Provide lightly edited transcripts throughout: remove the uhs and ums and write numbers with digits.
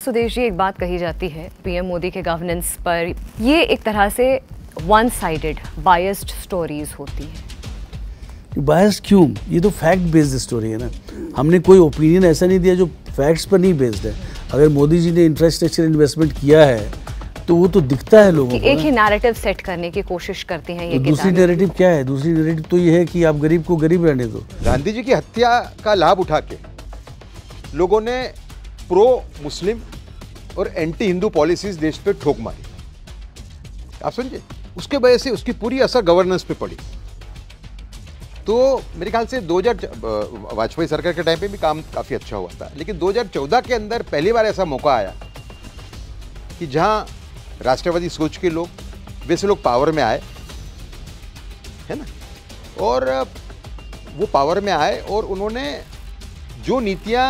सुदेश जी, एक बात कही जाती है पीएम मोदी के गवर्नेंस पर, ये एक तरह से वन साइडेड बायस्ड स्टोरीज होती है। बायस्ड क्यों? ये तो फैक्ट बेस्ड स्टोरी है ना। हमने कोई ओपिनियन ऐसा नहीं दिया जो फैक्ट्स पर नहीं बेस्ड है। अगर मोदी जी ने इंफ्रास्ट्रक्चर इन्वेस्टमेंट किया है तो वो तो दिखता है लोगों को। एक ही नैरेटिव सेट करने की कोशिश करती हैं ये। तो दूसरी नैरेटिव क्या है? दूसरी नैरेटिव तो ये है कि आप गरीब को गरीब रहने दो। गांधी जी की हत्या का लाभ उठा के लोगों ने प्रो मुस्लिम और एंटी हिंदू पॉलिसीज देश पे ठोक मारी। आप समझे, उसके वजह से उसकी पूरी असर गवर्नेंस पे पड़ी। तो मेरे ख्याल से 2000 वाजपेयी सरकार के टाइम पे भी काम काफ़ी अच्छा हुआ था, लेकिन 2014 के अंदर पहली बार ऐसा मौका आया कि जहां राष्ट्रवादी सोच के लोग, वैसे लोग पावर में आए, है ना, और वो पावर में आए और उन्होंने जो नीतियां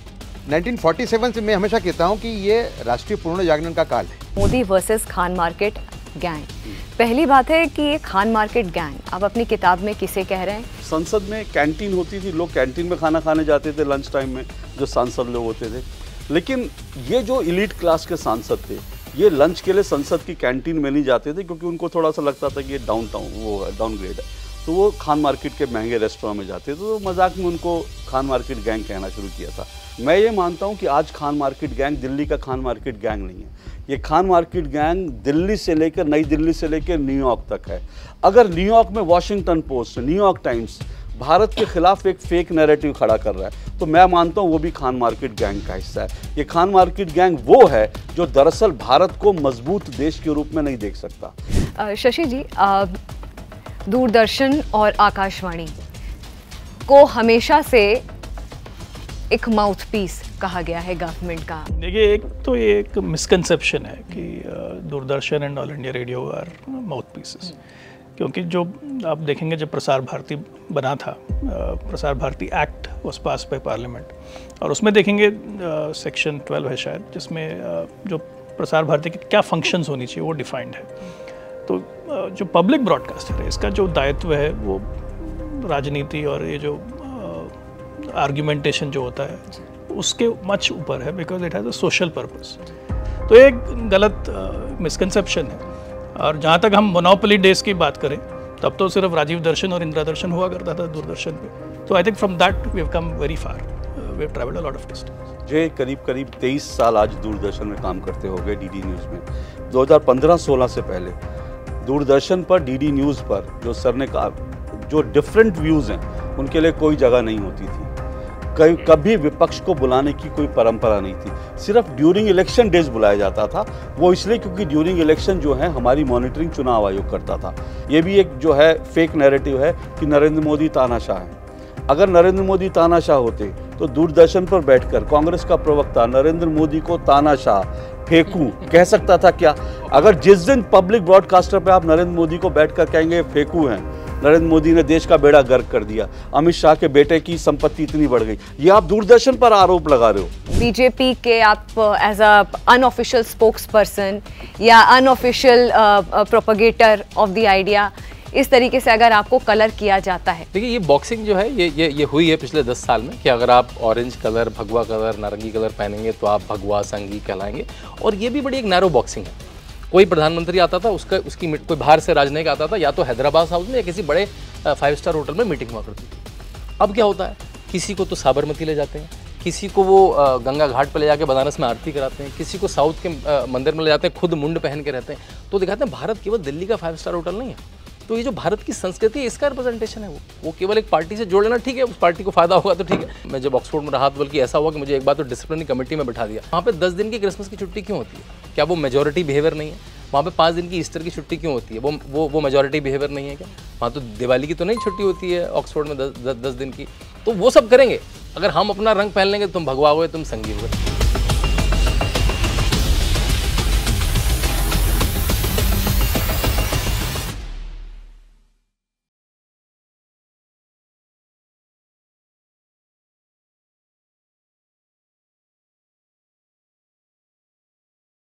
1947 से, मैं हमेशा कहता हूं कि ये राष्ट्रीय पूर्ण जागरण का काल है। Modi versus Khan market gang. पहली बात है कि ये खान मार्केट गैंग आप अपनी किताब में किसे कह रहे हैं? संसद में कैंटीन होती थी, लोग कैंटीन में खाना खाने जाते थे लंच टाइम में, जो सांसद लोग होते थे। लेकिन ये जो इलीट क्लास के सांसद थे, ये लंच के लिए संसद की कैंटीन में नहीं जाते थे, क्योंकि उनको थोड़ा सा लगता था कि ये डाउनग्रेड है, तो वो खान मार्केट के महंगे रेस्टोरेंट में जाते थे। तो मजाक में उनको खान मार्केट गैंग कहना शुरू किया था। मैं ये मानता हूँ कि आज खान मार्केट गैंग दिल्ली का खान मार्केट गैंग नहीं है। ये खान मार्केट गैंग दिल्ली से लेकर, नई दिल्ली से लेकर न्यूयॉर्क तक है। अगर न्यूयॉर्क में Washington Post, New York Times Bharat के खिलाफ एक फेक नैरेटिव खड़ा कर रहा है, तो मैं मानता हूँ वो भी खान मार्केट गैंग का हिस्सा है। ये खान मार्केट गैंग वो है जो दरअसल भारत को मजबूत देश के रूप में नहीं देख सकता। शशि जी, दूरदर्शन और आकाशवाणी को हमेशा से एक माउथपीस कहा गया है गवर्नमेंट का। देखिए, एक तो ये एक मिसकंसेप्शन है कि Doordarshan and All India Radio are mouthpieces, क्योंकि जो आप देखेंगे जब प्रसार भारती बना था, Prasar Bharati Act was pass by parliament, और उसमें देखेंगे सेक्शन 12 है शायद, जिसमें जो प्रसार भारती के क्या फंक्शंस होनी चाहिए वो डिफाइंड है। तो जो पब्लिक ब्रॉडकास्टर है, इसका जो दायित्व है वो राजनीति और ये जो आर्ग्यूमेंटेशन जो होता है उसके मच ऊपर है, because it has a social purpose. तो एक गलत मिसकंसेप्शन है। और जहाँ तक हम मोनोपोली डेज की बात करें, तब तो सिर्फ राजीव दर्शन और इंदिरा दर्शन हुआ करता था दूरदर्शन पे। तो I think from that we have come very far, we have travelled a lot of distance. जो करीब 23 साल आज दूरदर्शन में काम करते हो गए डीडी न्यूज़ में। 2015-16 से पहले दूरदर्शन पर, डीडी न्यूज़ पर, जो सर ने कहा, जो डिफरेंट व्यूज़ हैं उनके लिए कोई जगह नहीं होती थी। कभी विपक्ष को बुलाने की कोई परंपरा नहीं थी। सिर्फ ड्यूरिंग इलेक्शन डेज बुलाया जाता था, वो इसलिए क्योंकि ड्यूरिंग इलेक्शन जो है हमारी मॉनिटरिंग चुनाव आयोग करता था। ये भी एक जो है फेक नैरेटिव है कि नरेंद्र मोदी तानाशाह हैं। अगर नरेंद्र मोदी तानाशाह होते तो दूरदर्शन पर बैठकर कांग्रेस का प्रवक्ता नरेंद्र मोदी को तानाशाह, फेंकू कह सकता था क्या? अगर जिस दिन पब्लिक ब्रॉडकास्टर पे आप नरेंद्र मोदी को बैठकर कहेंगे फेंकू हैं, नरेंद्र मोदी ने देश का बेड़ा गर्क कर दिया, अमित शाह के बेटे की संपत्ति इतनी बढ़ गई, ये आप दूरदर्शन पर आरोप लगा रहे हो। बीजेपी के आप as a unofficial spokesperson or unofficial propagator of the idea, इस तरीके से अगर आपको कलर किया जाता है। देखिए, ये बॉक्सिंग जो है ये हुई है पिछले 10 साल में कि अगर आप ऑरेंज कलर, भगवा कलर, नारंगी कलर पहनेंगे तो आप भगवा संघी कहलाएंगे। और ये भी बड़ी एक नैरो बॉक्सिंग है। कोई प्रधानमंत्री आता था, उसकी कोई बाहर से राजनयिक आता था, या तो हैदराबाद हाउस में या किसी बड़े 5 स्टार होटल में मीटिंग हुआ करती थी। अब क्या होता है, किसी को तो साबरमती ले जाते हैं, किसी को वो गंगा घाट पर ले जाके बनारस में आरती कराते हैं, किसी को साउथ के मंदिर में ले जाते हैं, खुद मुंड पहन के रहते हैं। तो दिखाते हैं भारत केवल दिल्ली का 5 स्टार होटल नहीं है। तो ये जो भारत की संस्कृति है, इसका रिप्रेजेंटेशन है वो केवल एक पार्टी से जोड़ लेना, ठीक है, उस पार्टी को फायदा होगा तो ठीक है। मैं जब ऑक्सफोर्ड में रहा तो बल्कि ऐसा हुआ कि मुझे एक बार तो डिसिप्लिनरी कमेटी में बिठा दिया। वहाँ पे 10 दिन की क्रिसमस की छुट्टी क्यों होती है? क्या वो मेजॉरिटी बिहेवियर नहीं है? वहाँ पे 5 दिन की ईस्टर की छुट्टी क्यों होती है? वो मेजॉरिटी बिहेवियर नहीं है क्या? वहाँ तो दिवाली की तो नहीं छुट्टी होती है ऑक्सफोर्ड में 10 दिन की। तो वो सब करेंगे। अगर हम अपना रंग पहन लेंगे, तुम भगवा हुए, तुम संगी हुए।